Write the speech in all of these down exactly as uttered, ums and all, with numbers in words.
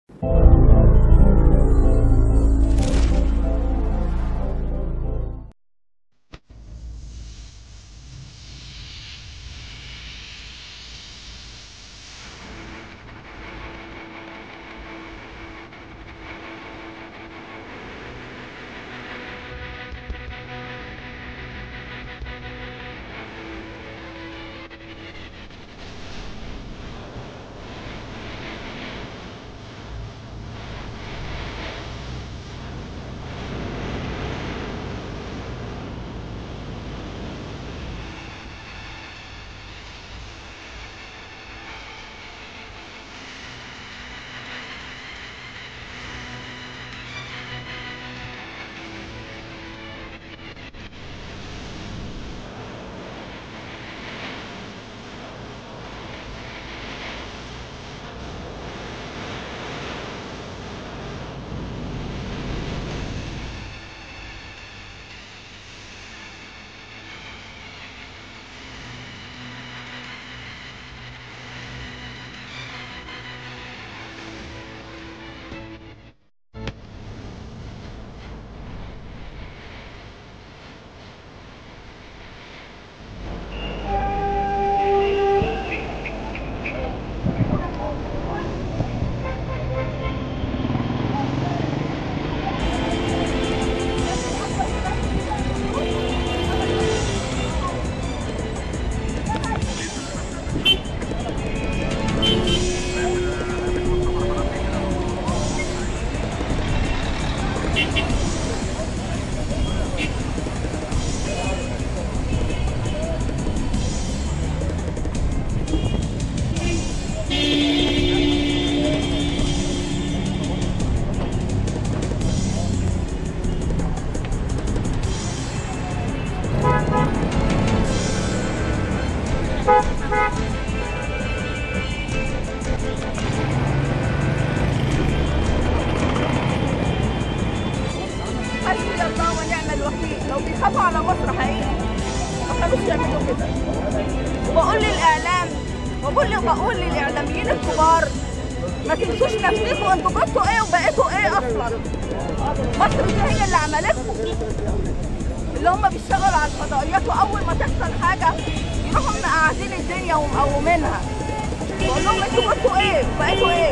حسبي الله ونعم الوكيل. لو بيخافوا على مصر حقيقي ما كانوش يعملوا كده. وبقول للاعلام وبقول بقول للاعلاميين الكبار ما تنسوش نفسكم، انتوا كنتوا ايه وبقيتوا ايه اصلا. مصر دي هي اللي عملتكم، اللي هم بيشتغلوا على الفضائيات واول ما تحصل حاجه يروحوا مقعدين الدنيا ومقومينها. بقول لهم انتوا كنتوا ايه وبقيتوا ايه،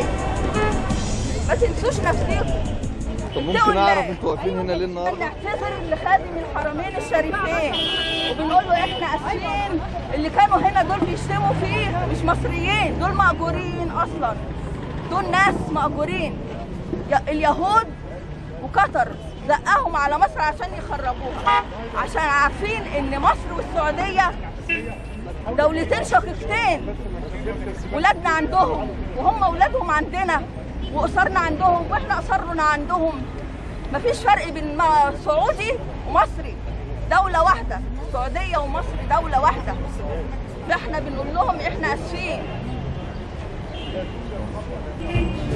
ما تنسوش نفسكم. طب ممكن اعرف انتوا واقفين هنا ليه النهارده؟ بنعتذر لخادم الحرمين الشريفين وبنقول له احنا اسفين، اللي كانوا هنا دول بيشتموا فيه مش مصريين، دول مأجورين اصلا، دول ناس مأجورين. اليهود وقطر زقهم على مصر عشان يخربوها، عشان عارفين ان مصر والسعوديه دولتين شقيقتين، ولادنا عندهم وهم اولادهم عندنا، واسرنا عندهم واحنا اسرنا عندهم. مفيش فرق بين سعودي ومصري، دوله واحده. السعوديه ومصر دوله واحده. فاحنا بنقول لهم احنا اسفين.